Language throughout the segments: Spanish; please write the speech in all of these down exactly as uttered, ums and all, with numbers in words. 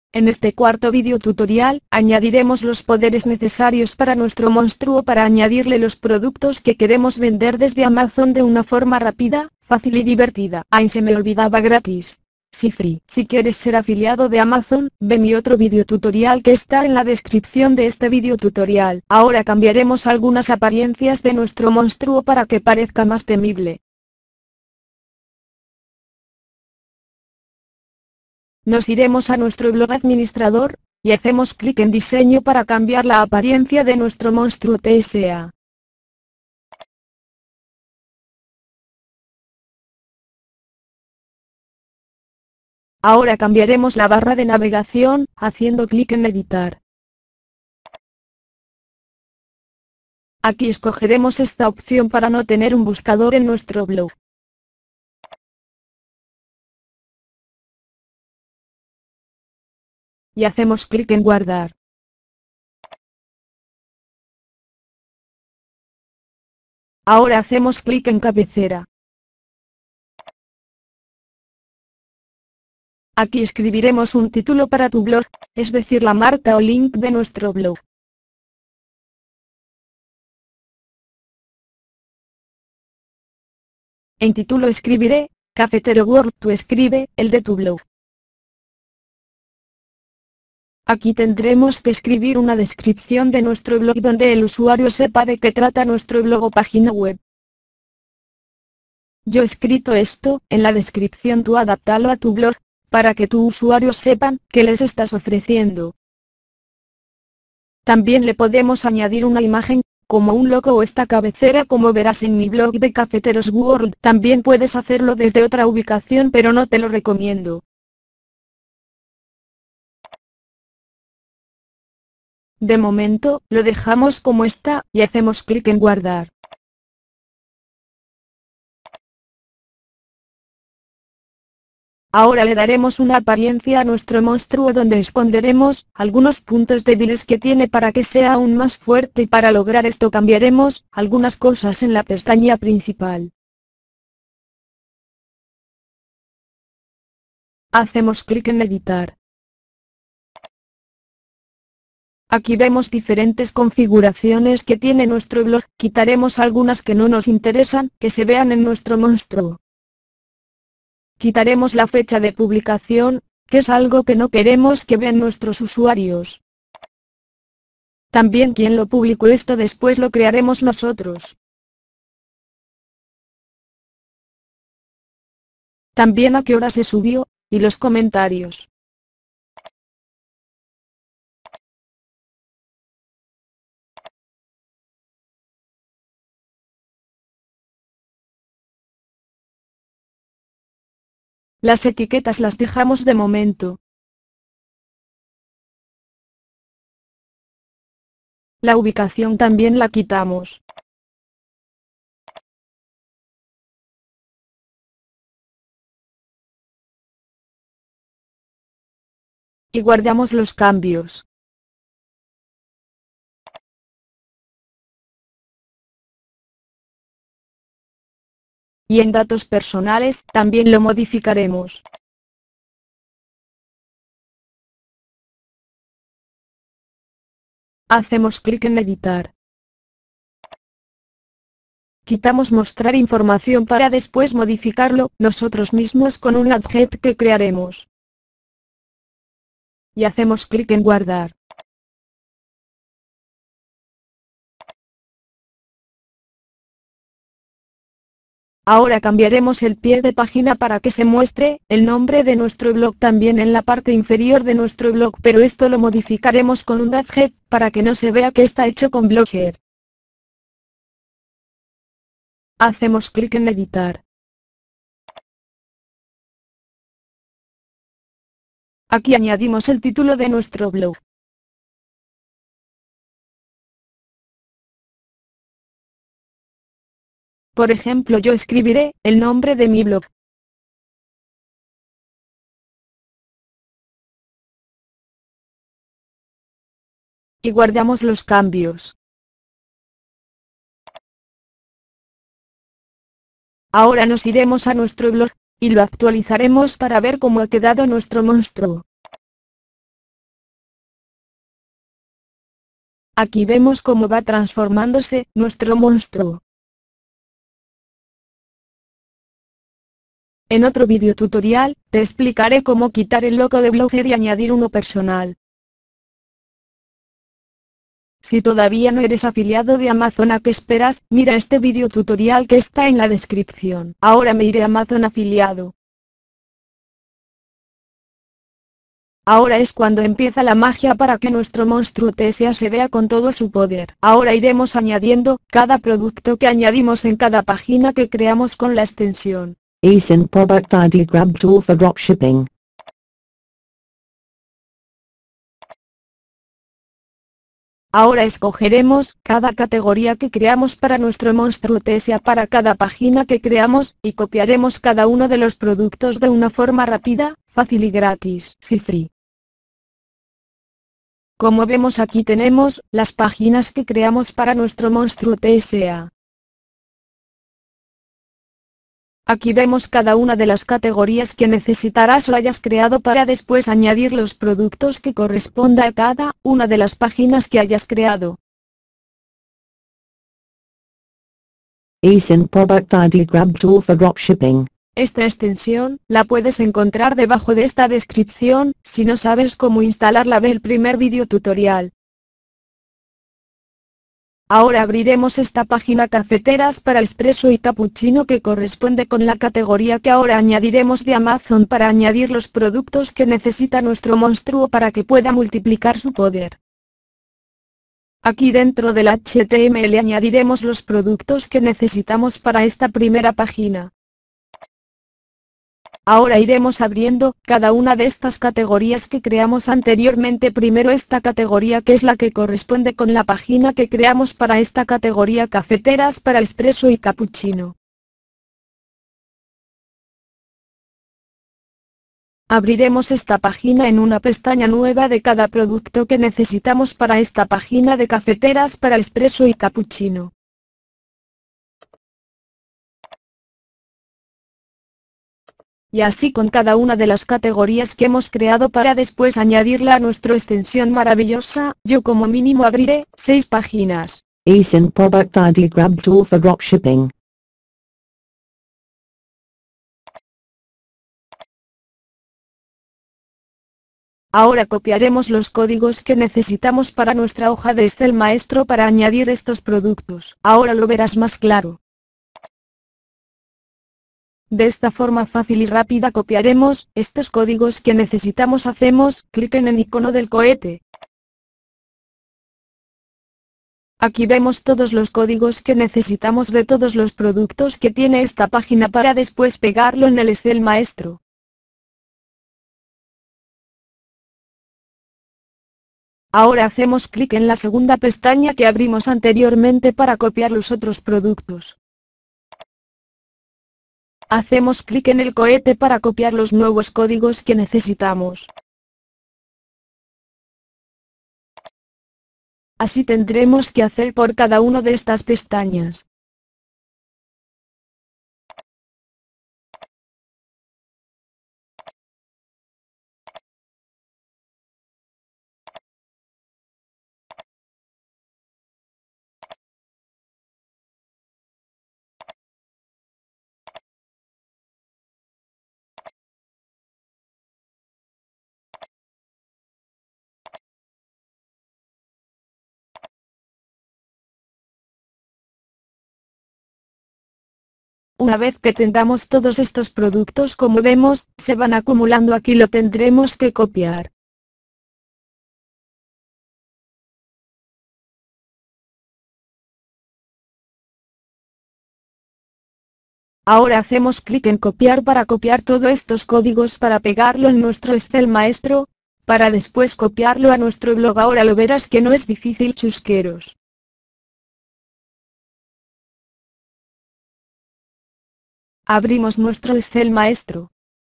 En este cuarto video tutorial, añadiremos los poderes necesarios para nuestro monstruo para añadirle los productos que queremos vender desde Amazon de una forma rápida, fácil y divertida. Ay, se me olvidaba, gratis. Sí, free. Si quieres ser afiliado de Amazon, ve mi otro video tutorial que está en la descripción de este video tutorial. Ahora cambiaremos algunas apariencias de nuestro monstruo para que parezca más temible. Nos iremos a nuestro blog administrador, y hacemos clic en diseño para cambiar la apariencia de nuestro monstruo T S A. Ahora cambiaremos la barra de navegación, haciendo clic en editar. Aquí escogeremos esta opción para no tener un buscador en nuestro blog. Y hacemos clic en guardar. Ahora hacemos clic en cabecera. Aquí escribiremos un título para tu blog, es decir, la marca o link de nuestro blog. En título escribiré, Cafetero World. Tú escribe, el de tu blog. Aquí tendremos que escribir una descripción de nuestro blog donde el usuario sepa de qué trata nuestro blog o página web. Yo he escrito esto, en la descripción tú adáptalo a tu blog, para que tu usuario sepan qué les estás ofreciendo. También le podemos añadir una imagen, como un logo o esta cabecera como verás en mi blog de Cafeteros World. También puedes hacerlo desde otra ubicación pero no te lo recomiendo. De momento, lo dejamos como está, y hacemos clic en guardar. Ahora le daremos una apariencia a nuestro monstruo donde esconderemos algunos puntos débiles que tiene para que sea aún más fuerte, y para lograr esto cambiaremos algunas cosas en la pestaña principal. Hacemos clic en editar. Aquí vemos diferentes configuraciones que tiene nuestro blog, quitaremos algunas que no nos interesan, que se vean en nuestro monstruo. Quitaremos la fecha de publicación, que es algo que no queremos que vean nuestros usuarios. También quien lo publicó esto después lo crearemos nosotros. También a qué hora se subió, y los comentarios. Las etiquetas las dejamos de momento. La ubicación también la quitamos. Y guardamos los cambios. Y en datos personales, también lo modificaremos. Hacemos clic en editar. Quitamos mostrar información para después modificarlo nosotros mismos con un adjet que crearemos. Y hacemos clic en guardar. Ahora cambiaremos el pie de página para que se muestre el nombre de nuestro blog también en la parte inferior de nuestro blog, pero esto lo modificaremos con un adjet, para que no se vea que está hecho con Blogger. Hacemos clic en editar. Aquí añadimos el título de nuestro blog. Por ejemplo, yo escribiré el nombre de mi blog. Y guardamos los cambios. Ahora nos iremos a nuestro blog, y lo actualizaremos para ver cómo ha quedado nuestro monstruo. Aquí vemos cómo va transformándose nuestro monstruo. En otro video tutorial, te explicaré cómo quitar el logo de Blogger y añadir uno personal. Si todavía no eres afiliado de Amazon, ¿a qué esperas? Mira este video tutorial que está en la descripción. Ahora me iré a Amazon afiliado. Ahora es cuando empieza la magia para que nuestro monstruo T S A se vea con todo su poder. Ahora iremos añadiendo cada producto que añadimos en cada página que creamos con la extensión eSIN Product I D Grab Tool for Dropshipping. Ahora escogeremos cada categoría que creamos para nuestro monstruo T S A para cada página que creamos, y copiaremos cada uno de los productos de una forma rápida, fácil y gratis. Sí, free. Como vemos, aquí tenemos las páginas que creamos para nuestro monstruo T S A. Aquí vemos cada una de las categorías que necesitarás o hayas creado para después añadir los productos que corresponda a cada una de las páginas que hayas creado. eSIN Product I D Grab Tool for Dropshipping. Esta extensión la puedes encontrar debajo de esta descripción. Si no sabes cómo instalarla, ve el primer video tutorial. Ahora abriremos esta página Cafeteras para Espresso y Cappuccino, que corresponde con la categoría que ahora añadiremos de Amazon para añadir los productos que necesita nuestro monstruo para que pueda multiplicar su poder. Aquí dentro del H T M L añadiremos los productos que necesitamos para esta primera página. Ahora iremos abriendo cada una de estas categorías que creamos anteriormente. Primero esta categoría, que es la que corresponde con la página que creamos para esta categoría Cafeteras para Espresso y Cappuccino. Abriremos esta página en una pestaña nueva de cada producto que necesitamos para esta página de Cafeteras para Espresso y Cappuccino. Y así con cada una de las categorías que hemos creado para después añadirla a nuestra extensión maravillosa. Yo como mínimo abriré seis páginas. eSIN Product I D Grab Tool for Dropshipping. Ahora copiaremos los códigos que necesitamos para nuestra hoja de Excel maestro para añadir estos productos. Ahora lo verás más claro. De esta forma fácil y rápida copiaremos estos códigos que necesitamos. Hacemos clic en el icono del cohete. Aquí vemos todos los códigos que necesitamos de todos los productos que tiene esta página para después pegarlo en el Excel maestro. Ahora hacemos clic en la segunda pestaña que abrimos anteriormente para copiar los otros productos. Hacemos clic en el cohete para copiar los nuevos códigos que necesitamos. Así tendremos que hacer por cada una de estas pestañas. Una vez que tengamos todos estos productos, como vemos, se van acumulando aquí, lo tendremos que copiar. Ahora hacemos clic en copiar para copiar todos estos códigos para pegarlo en nuestro Excel maestro, para después copiarlo a nuestro blog. Ahora lo verás que no es difícil, chusqueros. Abrimos nuestro Excel maestro.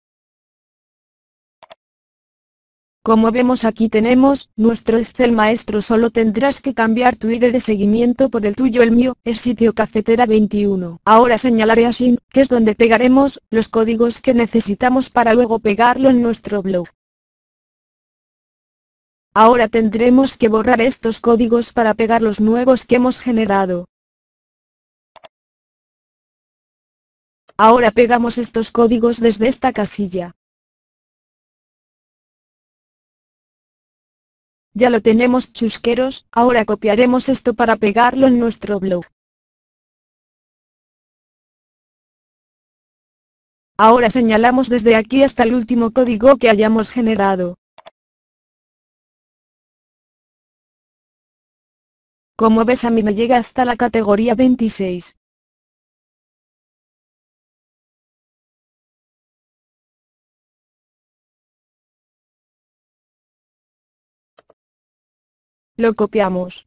Como vemos, aquí tenemos nuestro Excel maestro. Solo tendrás que cambiar tu I D de seguimiento por el tuyo. El mío es sitio cafetera veintiuno. Ahora señalaré a Shin, que es donde pegaremos los códigos que necesitamos para luego pegarlo en nuestro blog. Ahora tendremos que borrar estos códigos para pegar los nuevos que hemos generado. Ahora pegamos estos códigos desde esta casilla. Ya lo tenemos chusqueros, ahora copiaremos esto para pegarlo en nuestro blog. Ahora señalamos desde aquí hasta el último código que hayamos generado. Como ves, a mí me llega hasta la categoría veintiséis. Lo copiamos.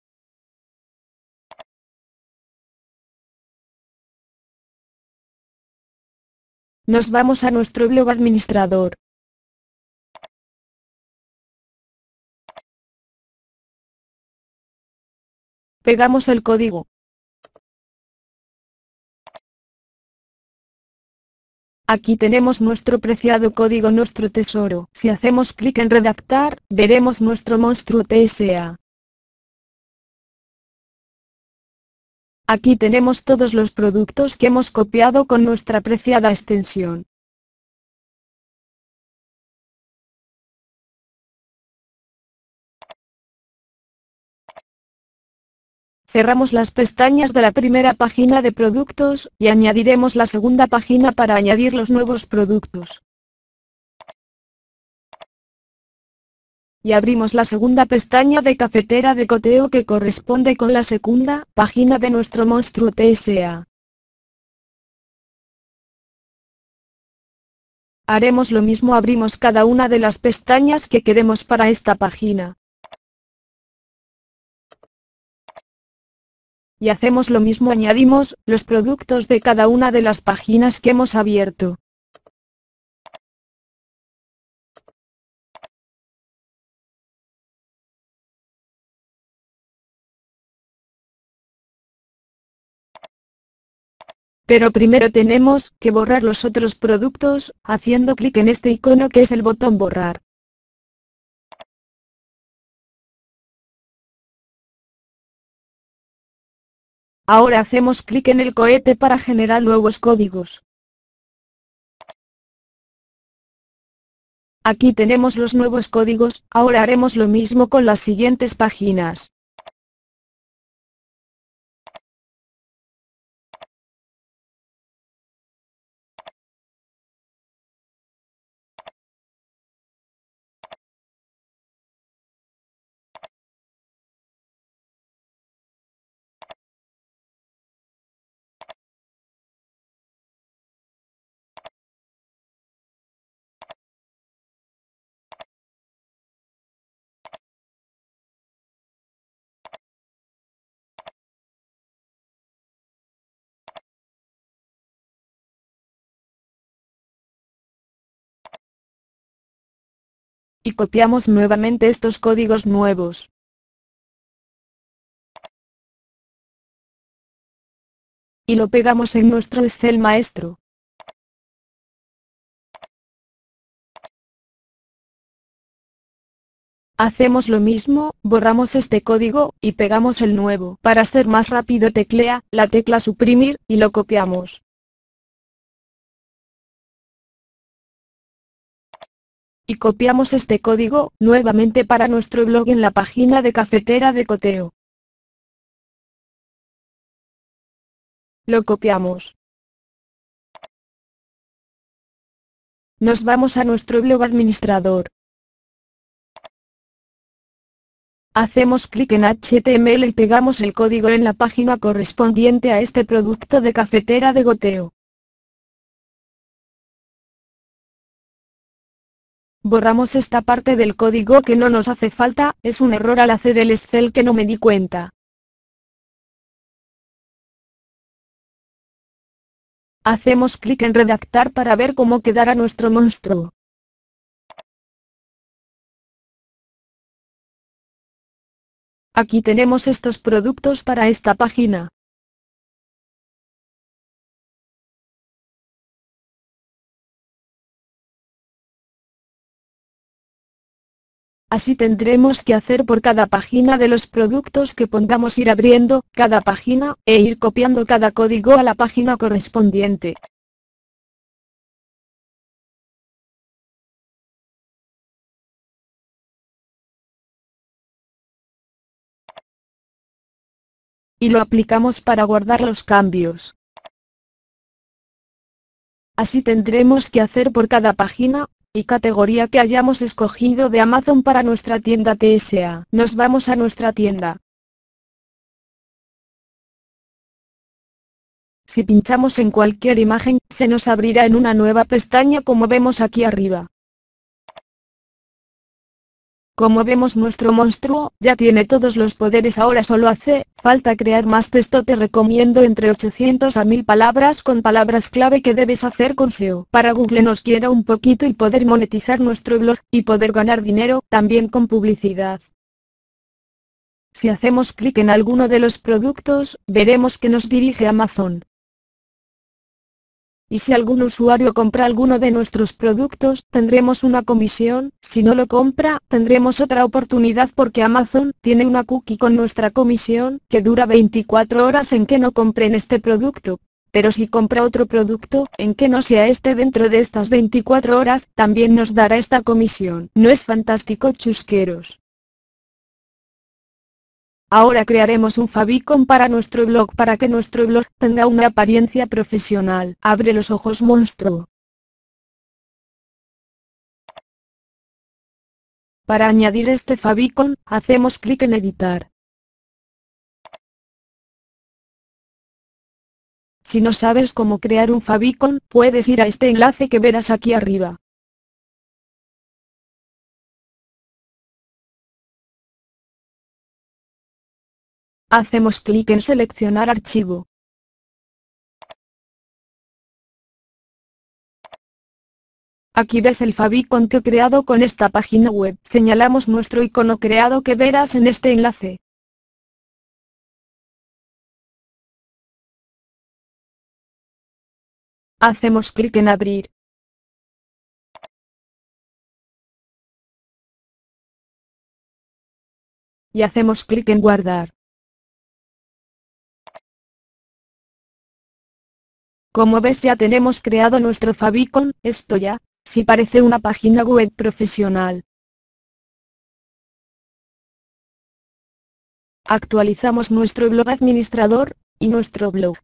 Nos vamos a nuestro blog administrador. Pegamos el código. Aquí tenemos nuestro preciado código, nuestro tesoro. Si hacemos clic en redactar, veremos nuestro monstruo T S A. Aquí tenemos todos los productos que hemos copiado con nuestra preciada extensión. Cerramos las pestañas de la primera página de productos, y añadiremos la segunda página para añadir los nuevos productos. Y abrimos la segunda pestaña de cafetera de goteo que corresponde con la segunda página de nuestro monstruo T S A. Haremos lo mismo, abrimos cada una de las pestañas que queremos para esta página. Y hacemos lo mismo, añadimos los productos de cada una de las páginas que hemos abierto. Pero primero tenemos que borrar los otros productos, haciendo clic en este icono que es el botón borrar. Ahora hacemos clic en el cohete para generar nuevos códigos. Aquí tenemos los nuevos códigos, ahora haremos lo mismo con las siguientes páginas. Y copiamos nuevamente estos códigos nuevos. Y lo pegamos en nuestro Excel maestro. Hacemos lo mismo, borramos este código, y pegamos el nuevo. Para ser más rápido, teclea la tecla suprimir, y lo copiamos. Y copiamos este código, nuevamente para nuestro blog en la página de cafetera de goteo. Lo copiamos. Nos vamos a nuestro blog administrador. Hacemos clic en H T M L y pegamos el código en la página correspondiente a este producto de cafetera de goteo. Borramos esta parte del código que no nos hace falta, es un error al hacer el Excel que no me di cuenta. Hacemos clic en redactar para ver cómo quedará nuestro monstruo. Aquí tenemos estos productos para esta página. Así tendremos que hacer por cada página de los productos que pongamos, ir abriendo cada página, e ir copiando cada código a la página correspondiente. Y lo aplicamos para guardar los cambios. Así tendremos que hacer por cada página y categoría que hayamos escogido de Amazon para nuestra tienda T S A. Nos vamos a nuestra tienda. Si pinchamos en cualquier imagen, se nos abrirá en una nueva pestaña como vemos aquí arriba. Como vemos, nuestro monstruo ya tiene todos los poderes. Ahora solo hace falta crear más texto. Te recomiendo entre ochocientos a mil palabras con palabras clave que debes hacer con S E O. Para Google nos quiera un poquito y poder monetizar nuestro blog, y poder ganar dinero, también con publicidad. Si hacemos clic en alguno de los productos, veremos que nos dirige a Amazon. Y si algún usuario compra alguno de nuestros productos, tendremos una comisión. Si no lo compra, tendremos otra oportunidad, porque Amazon tiene una cookie con nuestra comisión, que dura veinticuatro horas en que no compren este producto. Pero si compra otro producto, en que no sea este dentro de estas veinticuatro horas, también nos dará esta comisión. ¿No es fantástico, chusqueros? Ahora crearemos un favicon para nuestro blog, para que nuestro blog tenga una apariencia profesional. Abre los ojos, monstruo. Para añadir este favicon, hacemos clic en editar. Si no sabes cómo crear un favicon, puedes ir a este enlace que verás aquí arriba. Hacemos clic en seleccionar archivo. Aquí ves el favicon que he creado con esta página web. Señalamos nuestro icono creado que verás en este enlace. Hacemos clic en abrir. Y hacemos clic en guardar. Como ves, ya tenemos creado nuestro favicon. Esto ya sí parece una página web profesional. Actualizamos nuestro blog administrador y nuestro blog.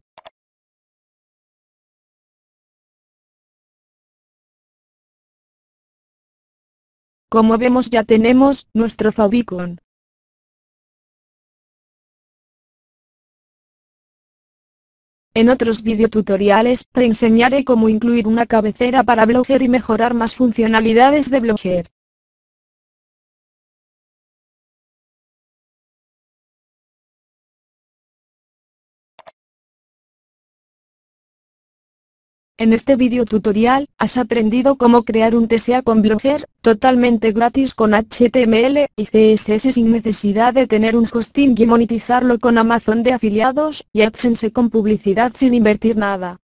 Como vemos, ya tenemos nuestro favicon. En otros videotutoriales te enseñaré cómo incluir una cabecera para Blogger y mejorar más funcionalidades de Blogger. En este video tutorial, has aprendido cómo crear un T S A con Blogger, totalmente gratis, con H T M L y C S S sin necesidad de tener un hosting, y monetizarlo con Amazon de afiliados y AdSense con publicidad sin invertir nada.